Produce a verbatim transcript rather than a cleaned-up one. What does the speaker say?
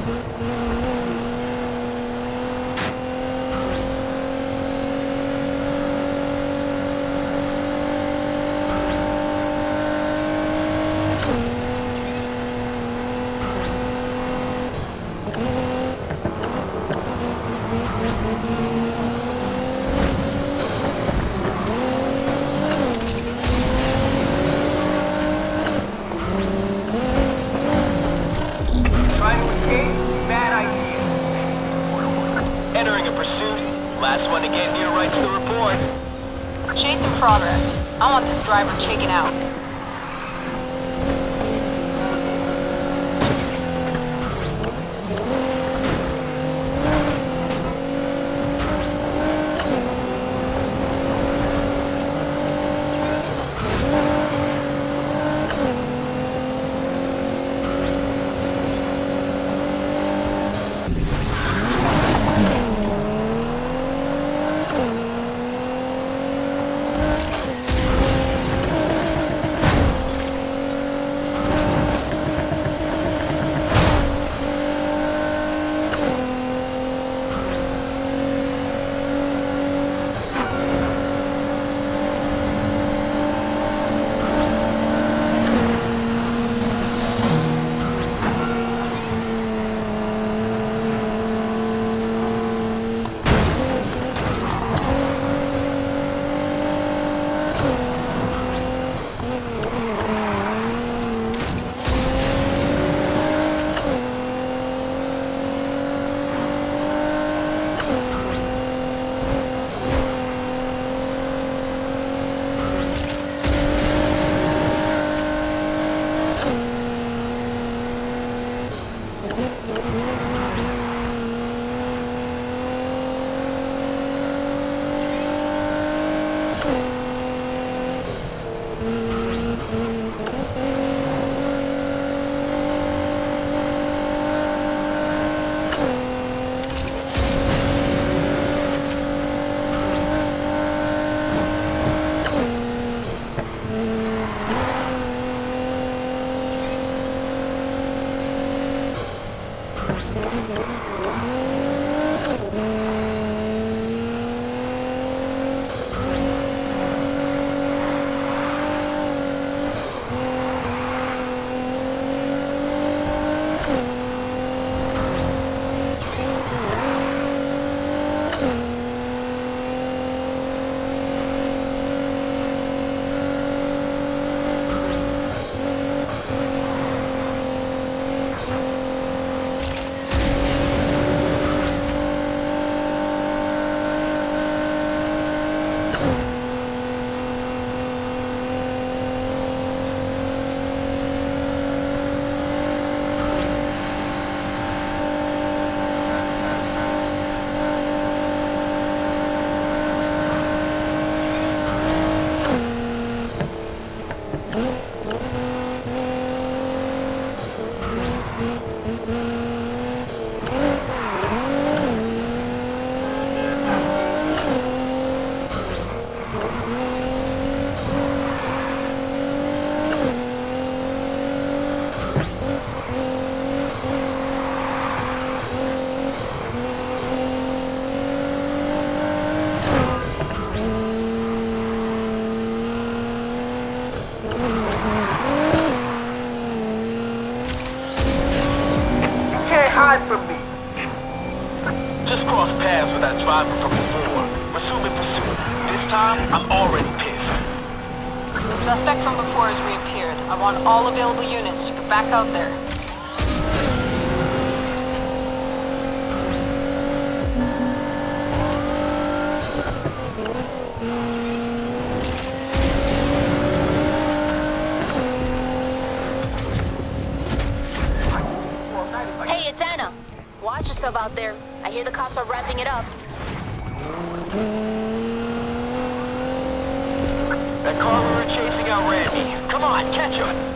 Last one to get near writes the report. Chase in progress. I want this driver taken out. hide from me. Just crossed paths with that driver from before. Resuming pursuit. This time, I'm already pissed. The suspect from before has reappeared. I want all available units to get back out there. Hey, it's Anna. Watch yourself out there. I hear the cops are wrapping it up. That car we were chasing out Randy. Come on, catch him!